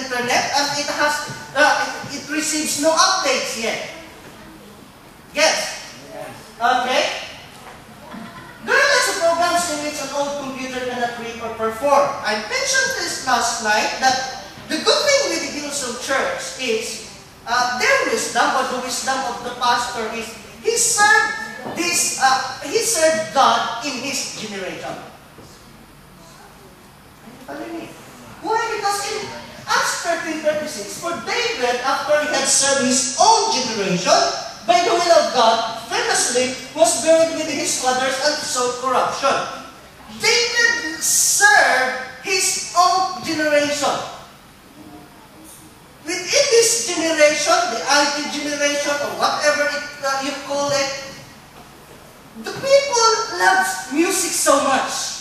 internet and it receives no updates yet. Yes? Okay? There are lots of programs in which an old computer cannot read or perform. I mentioned this last night that the good thing with the Hillsong Church is their wisdom, or the wisdom of the pastor, is he served God in his generation. Why? Because in Acts 13:36, for David, after he had served his own generation, by the will of God, fell asleep, was buried with his fathers, and sought corruption. David served his own generation. Within this generation, the IT generation, or whatever you call it, the people love music so much.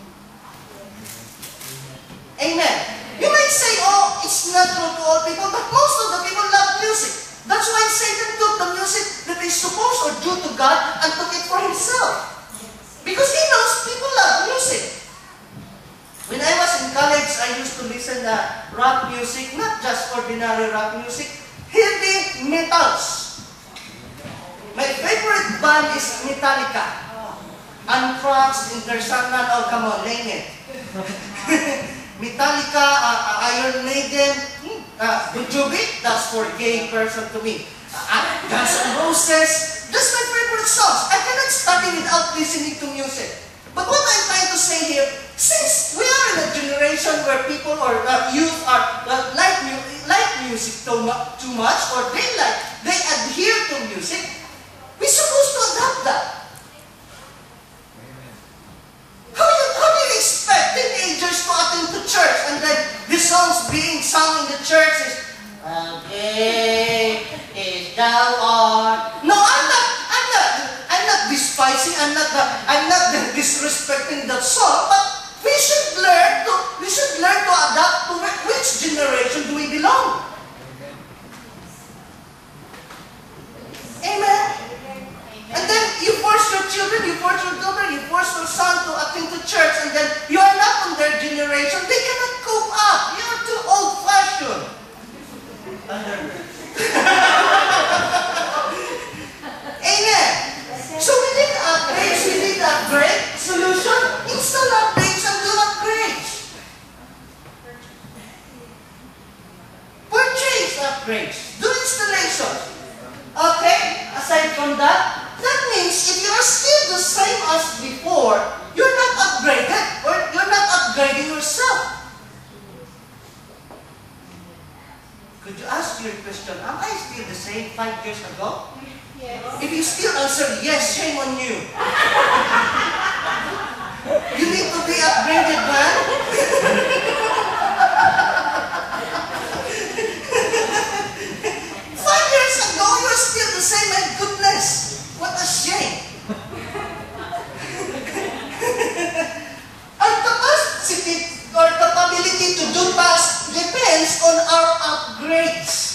Amen. You might say, oh, it's not true to all people, but most of the people love music. That's why Satan took the music that is supposed or due to God and took it for himself. Because he knows people love music. When I was in college, I used to listen to rock music, not just ordinary rock music, heavy metals. My favorite band is Metallica. Anthrax, Interstellar, oh come on, name it. Metallica, Iron Maiden, Bujubi, that's for gay person to me. Guns N' Roses, that's my favorite songs. I cannot study without listening to music. But what I'm trying to say here, since we are in a generation where people or youth are like music too much, or they adhere to music, we're supposed to adapt that. How do you expect teenagers to attend to church and then the songs being sung in the church is okay, is thou art. No, I'm not despising, I'm not disrespecting that song, but we should learn to adapt to which generation do we belong. Amen. And then you force your children, you force your daughter, you force your son to attend to church, and then you are not on their generation. They cannot cope up. You are too old-fashioned. Amen. So we need upgrades, we need upgrade solution. Install upgrades and do upgrades. Purchase upgrades. Do installation. Okay? Aside from that, that means if you are still the same as before, you're not upgraded or you're not upgrading yourself. Could you ask your question, am I still the same 5 years ago? Yes. If you still answer yes, shame on you. You need to be upgraded, man. 5 years ago, you're still the same. My goodness, what a shame. Our capacity or capability to do tasks depends on our upgrades.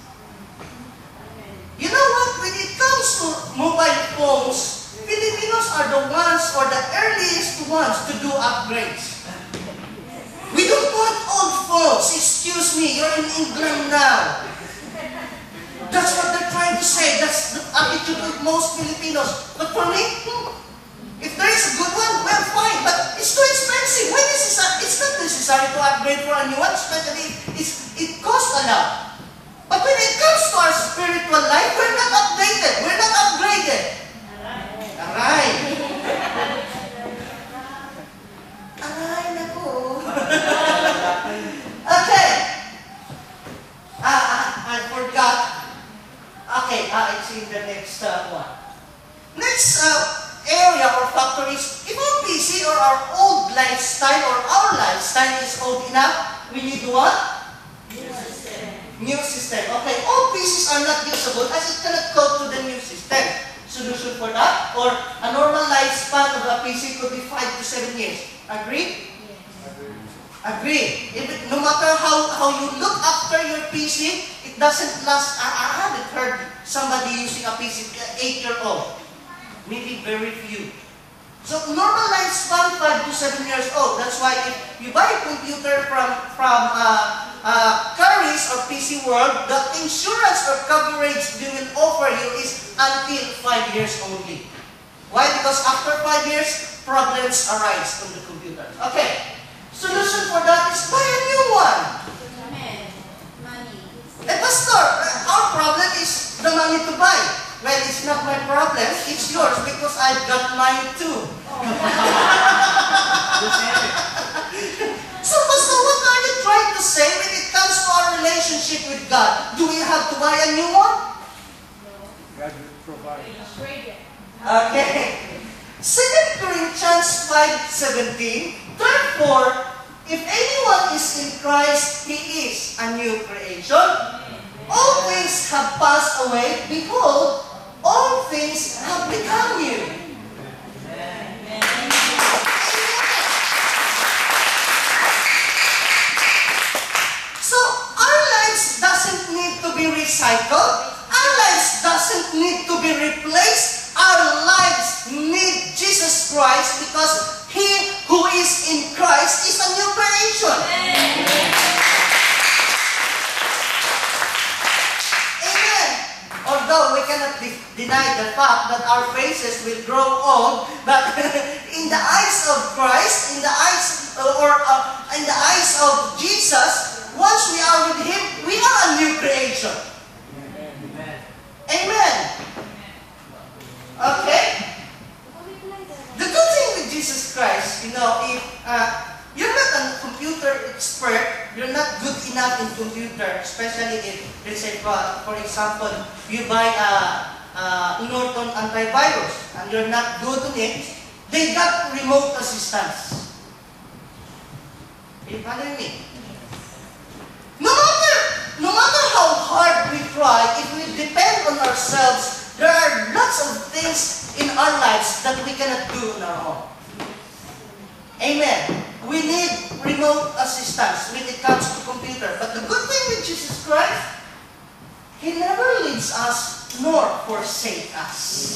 You know what? When it comes to mobile phones, Filipinos are the ones or the earliest ones to do upgrades. We don't want old phones. Excuse me, you're in England now. That's what they're trying to say. That's the attitude of most Filipinos. But for me, if there is a good one, well, fine. But it's too expensive. It's not necessary to upgrade for a new one, especially it costs a lot. But when it comes to our spiritual life, we're not updated. We're not upgraded. Aray. Aray na po. Okay. I forgot. Okay, it's in the next one. Next area or factor is, if our PC or our old lifestyle or our lifestyle is old enough, we need what? New system. Okay, all pieces are not usable as it cannot cope to the new system. Solution for that? Or a normal lifespan of a PC could be 5 to 7 years. Agree? Yes. Agree. No matter how you look after your PC, it doesn't last. I haven't heard somebody using a PC 8-year-old. Maybe very few. So normal lifespan 5 to 7 years old. That's why if you buy a computer from or PC world, the insurance or coverage they will offer you is until 5 years only. Why? Because after 5 years, problems arise on the computer. Okay. Solution for that is buy a new one. Money. Pastor, our problem is the money to buy. Well, it's not my problem, it's yours because I've got mine too. So, Pastor, what are you trying to say when it comes to our relationship with God? Do we have to buy a new one? God will provide. Okay. 2 Corinthians 5:17. Therefore, if anyone is in Christ, he is a new creation. All things have passed away. Behold, all things have become new. So, our lives doesn't need to be recycled. Our lives doesn't need to be replaced. Our lives need Jesus Christ because He who is in Christ is a new creation. Amen. Although we cannot deny the fact that our faces will grow old, but in the eyes of Christ, in the eyes in the eyes of Jesus, once we are with Him, we are a new creation. Amen. Amen. Okay? The good thing with Jesus Christ, if you're not a computer expert, you're not good enough in computer, especially if, let's say, for example, you buy a Norton antivirus and you're not good on it, they got remote assistance. Are you following me? No matter how hard we try, if we depend on ourselves, there are lots of things in our lives that we cannot do on our own. Amen. We need remote assistance when it comes to computer. But the good thing with Jesus Christ, He never leaves us nor forsake us.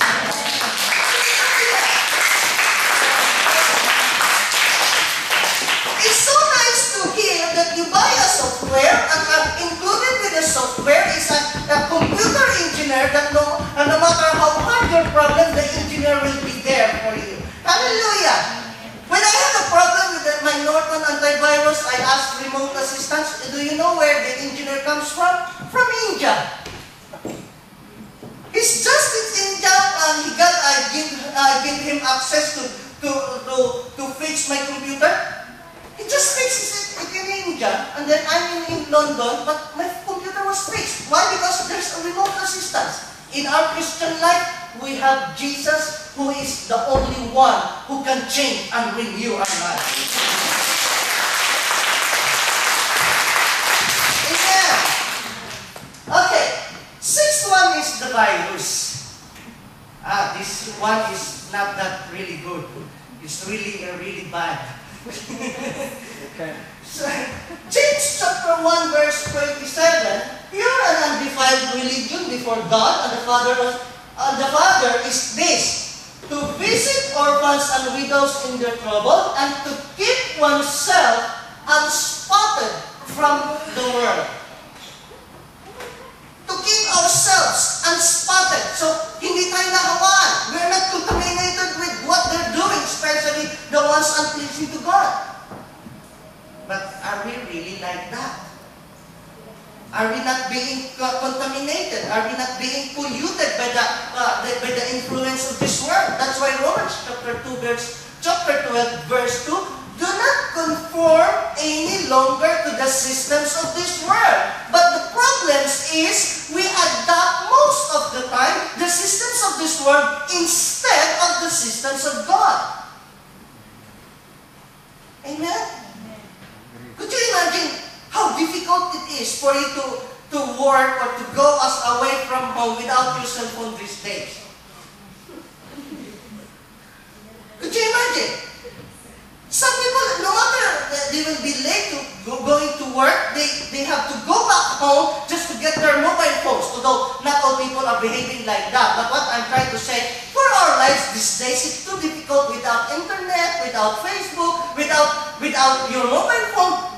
It's so nice to hear that you buy a software and included with the software is a computer engineer that no matter how hard your problem, the engineer will be there for you. Hallelujah! When I have a problem with my Norton antivirus, I ask remote assistance. Do you know where the engineer comes from? From India. He's just in India and I give him access to fix my computer. He just fixes it in India, and then I'm in London, but my computer was fixed. Why? Because there's a remote assistance. In our Christian life, we have Jesus, who is the only one who can change and renew our lives. Amen. Okay, sixth one is the virus. This one is not that really good. It's really bad. Okay. James chapter 1 verse 27, pure and undefiled religion before God and the Father is this, to visit orphans and widows in their trouble and to keep oneself unspotted from the world. To keep ourselves unspotted. So, hindi tayo nahawaan. We're not contaminated with what they're doing, especially the ones unpleasing to God. But are we really like that? Are we not being contaminated? Are we not being polluted by the influence of this world? That's why Romans chapter 12 verse 2, do not conform any longer to the systems of this world. But the problem is we adopt most of the time the systems of this world instead of the systems of God. Amen? Could you imagine how difficult it is for you to work or to go away from home without your cell phone these days? Could you imagine? Some people, no matter they will be late going to work, they have to go back home just to get their mobile phones. Although not all people are behaving like that. But what I'm trying to say, for our lives these days, it's too difficult without internet, without Facebook, without your mobile phone.